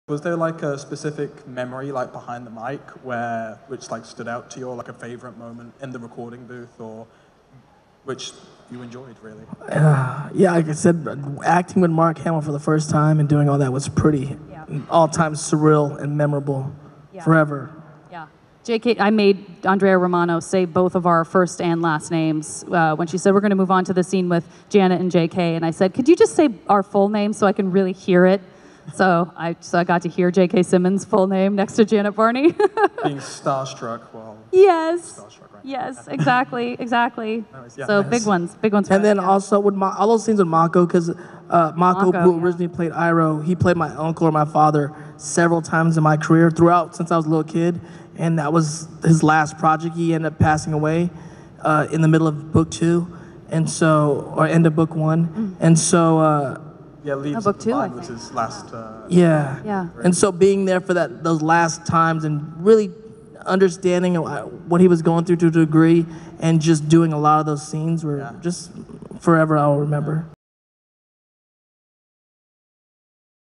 Was there like a specific memory like behind the mic which like stood out to you, or like a favorite moment in the recording booth, or which you enjoyed really? Yeah, like I said, acting with Mark Hamill for the first time and doing all that was pretty all-time surreal and memorable forever. Yeah. JK, I made Andrea Romano say both of our first and last names when she said we're going to move on to the scene with Janet and JK, and I said, could you just say our full name so I can really hear it? So I got to hear J.K. Simmons' full name next to Janet Varney. Being starstruck while... Yes. Starstruck, right? Yes, exactly. Anyways, yeah, So nice. big ones. And then also with all those scenes with Mako, because Mako, who originally played Iroh, he played my uncle or my father several times in my career throughout since I was a little kid, and that was his last project. He ended up passing away in the middle of book 2, and so, or end of book 1, and so. Yeah, Leaves book of the 2, Vine I was think. his last... Yeah. And so being there for those last times and really understanding what he was going through to a degree and just doing a lot of those scenes were just forever I'll remember.